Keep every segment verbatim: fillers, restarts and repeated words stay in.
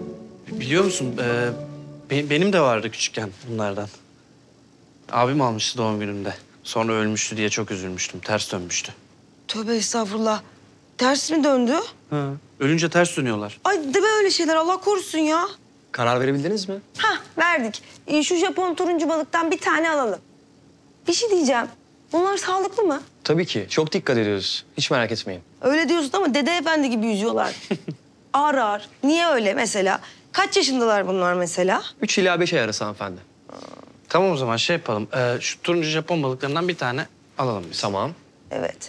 Biliyor musun, e, be- benim de vardı küçükken bunlardan. Abim almıştı doğum günümde. Sonra ölmüştü diye çok üzülmüştüm. Ters dönmüştü. Tövbe estağfurullah. Ters mi döndü? Ha. Ölünce ters dönüyorlar. Ay deme öyle şeyler, Allah korusun ya. Karar verebildiniz mi? Hah, verdik. Ee, şu Japon turuncu balıktan bir tane alalım. Bir şey diyeceğim. Bunlar sağlıklı mı? Tabii ki. Çok dikkat ediyoruz. Hiç merak etmeyin. Öyle diyorsun ama Dede Efendi gibi yüzüyorlar. Ağır ağır. Niye öyle mesela? Kaç yaşındalar bunlar mesela? Üç ila beş ay arası hanımefendi. Tamam o zaman şey yapalım. E, şu turuncu Japon balıklarından bir tane alalım biz. Tamam. Evet.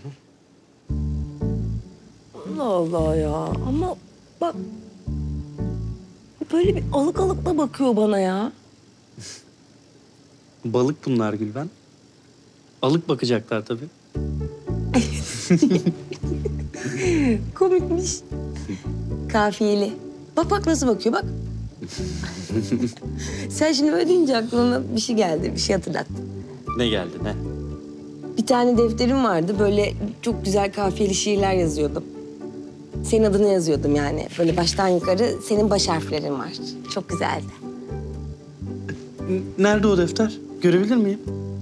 Allah Allah ya. Ama bak... Böyle bir alık alıkla bakıyor bana ya. Balık bunlar Gülben. Alık bakacaklar tabii. Komikmiş. Kafiyeli. Bak bak nasıl bakıyor bak. Sen şimdi böyle deyince aklıma bir şey geldi, bir şey hatırlattın. Ne geldi ne? Bir tane defterim vardı, böyle çok güzel kafiyeli şiirler yazıyordum. Senin adını yazıyordum yani. Böyle baştan yukarı senin baş harflerin var. Çok güzeldi. N- Nerede o defter? Görebilir miyim?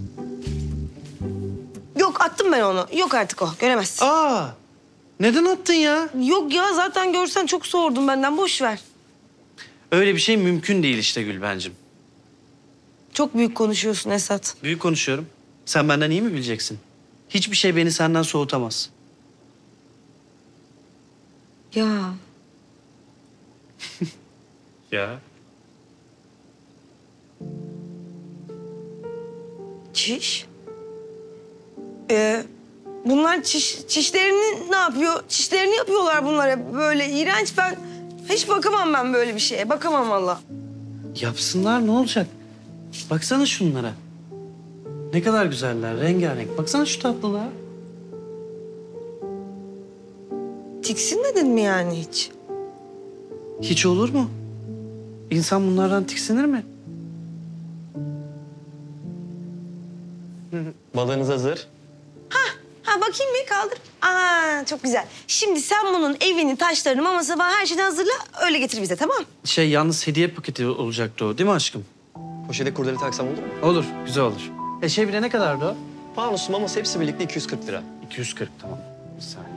Yok attım ben onu. Yok artık o, göremezsin. Aa! Neden attın ya? Yok ya zaten görsen çok sordun benden, boş ver. Öyle bir şey mümkün değil işte Gülbencim. Çok büyük konuşuyorsun Esat. Büyük konuşuyorum. Sen benden iyi mi bileceksin? Hiçbir şey beni senden soğutamaz. Ya Ya. çiş. Ee, bunlar çiş, çişlerini ne yapıyor? Çişlerini yapıyorlar bunlar hep böyle iğrenç. Ben hiç bakamam ben böyle bir şeye. Bakamam valla. Yapsınlar ne olacak? Baksana şunlara. Ne kadar güzeller, rengarenk. Baksana şu tatlılığa. Tiksinmedin mi yani hiç? Hiç olur mu? İnsan bunlardan tiksinir mi? Balığınız hazır. Ha bakayım bir kaldır. Aa çok güzel. Şimdi sen bunun evini, taşlarını, maması falan her şeyini hazırla. Öyle getir bize, tamam? Şey yalnız hediye paketi olacaktı o değil mi aşkım? Poşete kurdele taksam olur mu? Olur, güzel olur. E şey bile ne kadardı o? Fanus, maması hepsi birlikte iki yüz kırk lira. iki yüz kırk tamam. Bir saniye.